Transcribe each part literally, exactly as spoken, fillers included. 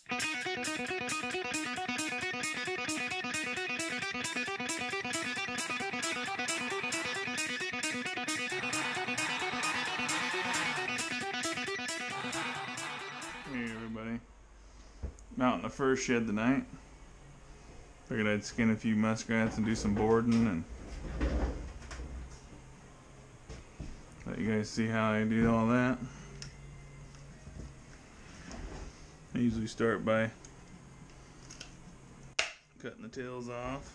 Hey everybody, I'm out in the fur shed tonight. Figured I'd skin a few muskrats and do some boarding and let you guys see how I do all that. I usually start by cutting the tails off.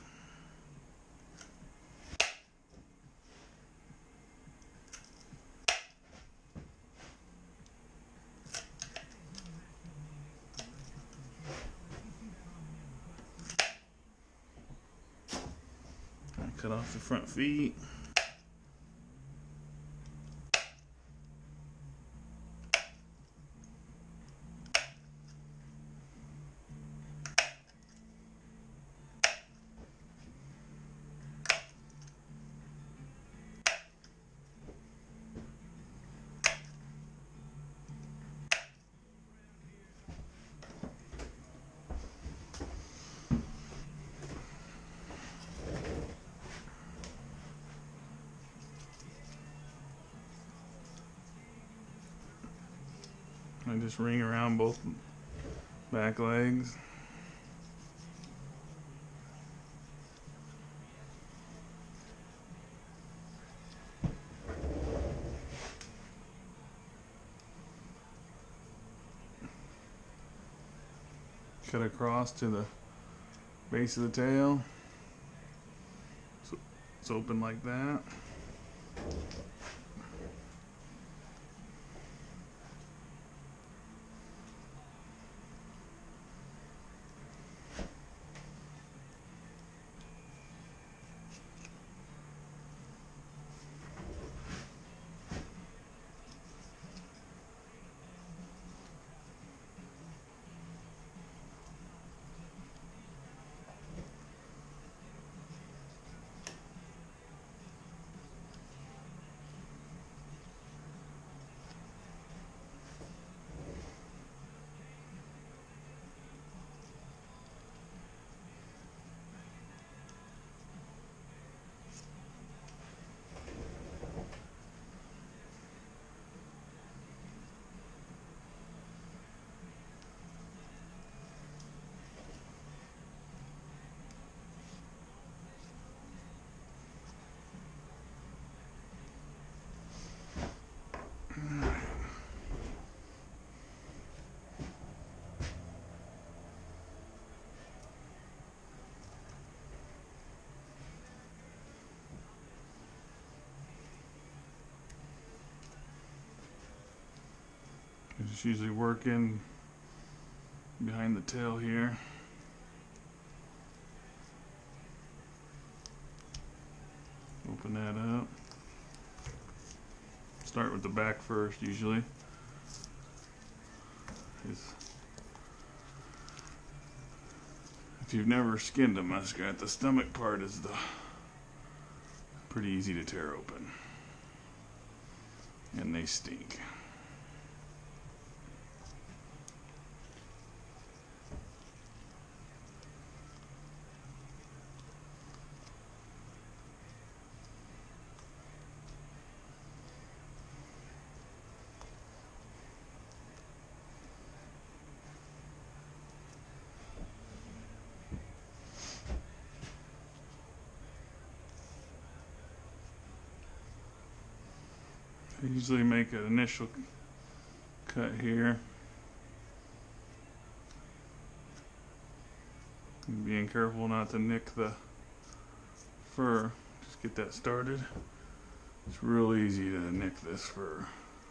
I cut off the front feet. I just ring around both back legs. Cut across to the base of the tail. So it's open like that. Just usually working behind the tail here. Open that up. Start with the back first usually. If you've never skinned a muskrat, the stomach part is the pretty easy to tear open. And they stink. I usually make an initial cut here. And being careful not to nick the fur. Just get that started. It's real easy to nick this fur.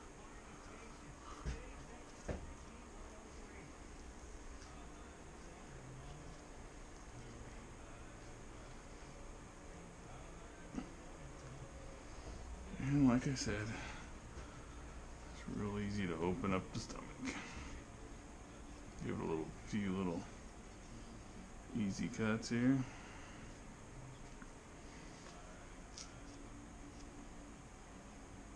And like I said, it's real easy to open up the stomach. Give it a little, few little easy cuts here.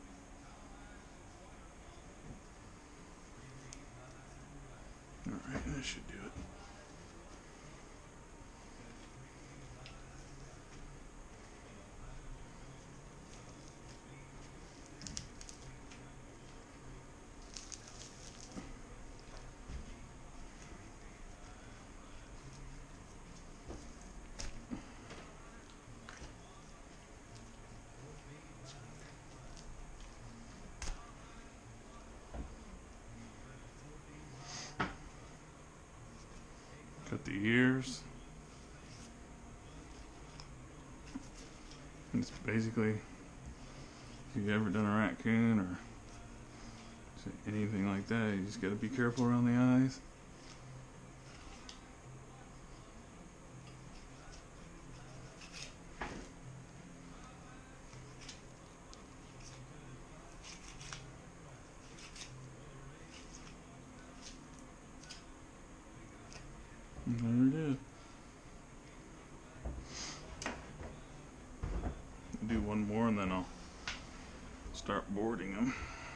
All right. That should do it. Cut the ears. And it's basically, if you've ever done a raccoon or anything like that, you just got to be careful around the eyes. And there it is. I'll do one more and then I'll start boarding them.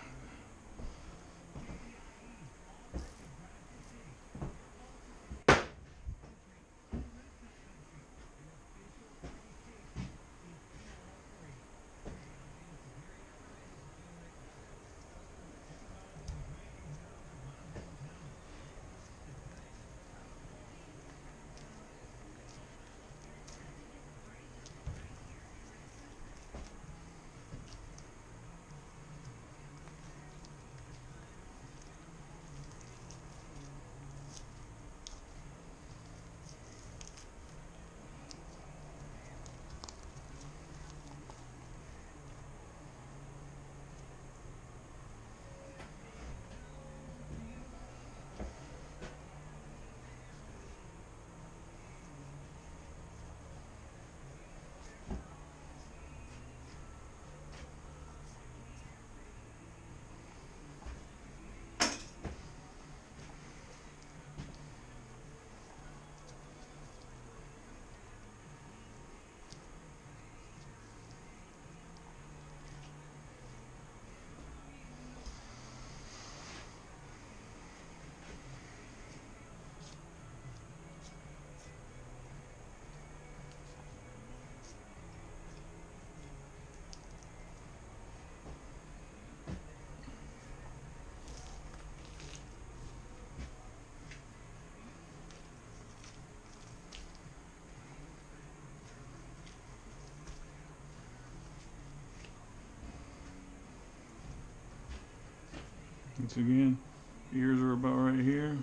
Once again, ears are about right here.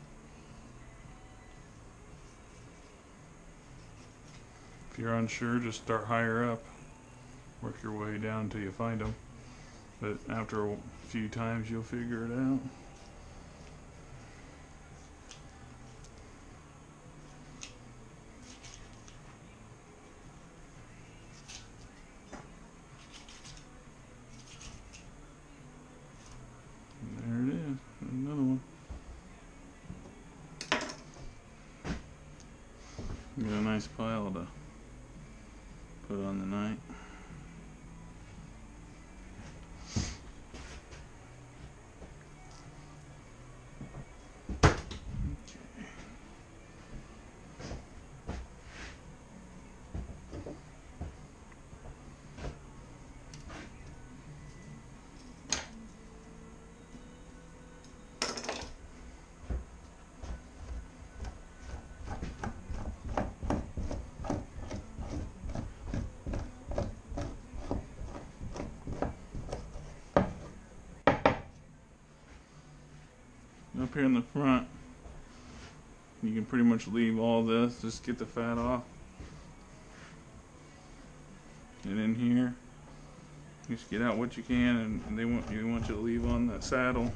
If you're unsure, just start higher up. Work your way down until you find them. But after a few times, you'll figure it out. Got a nice pile to put on the night. Up here in the front, you can pretty much leave all this, just get the fat off. And in here, just get out what you can, and they want you want you to leave on the saddle.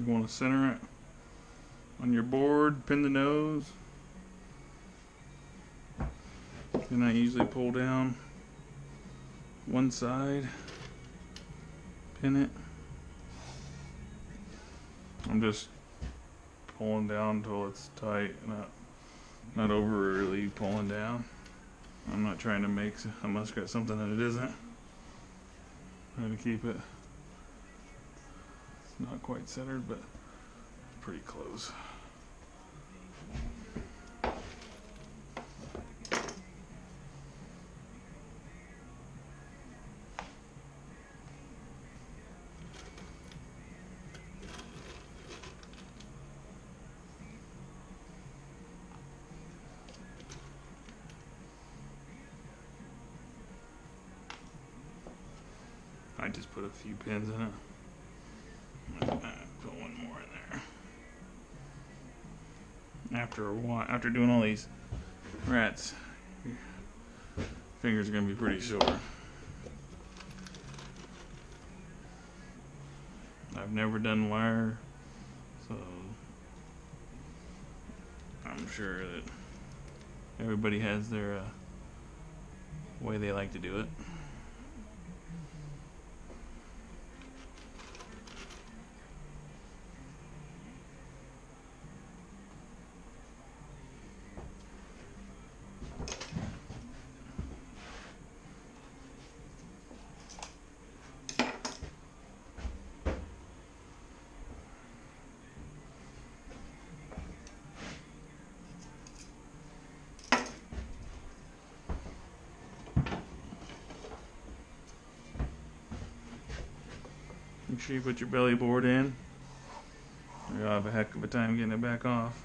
You want to center it on your board, pin the nose. Then I usually pull down one side, pin it. I'm just pulling down until it's tight, not not overly pulling down. I'm not trying to make a muskrat something that it isn't. Trying to keep it. It's not quite centered, but pretty close. I just put a few pins in it. Put one more in there. After a while, after doing all these rats, your fingers are gonna be pretty sore. I've never done wire, so I'm sure that everybody has their uh, way they like to do it. Make sure you put your belly board in, or you'll have a heck of a time getting it back off.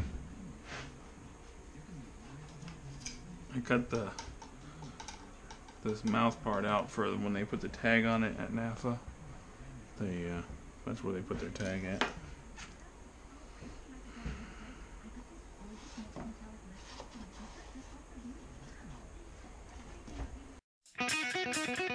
I cut the this mouth part out for when they put the tag on it at NAFA. They uh, that's where they put their tag at.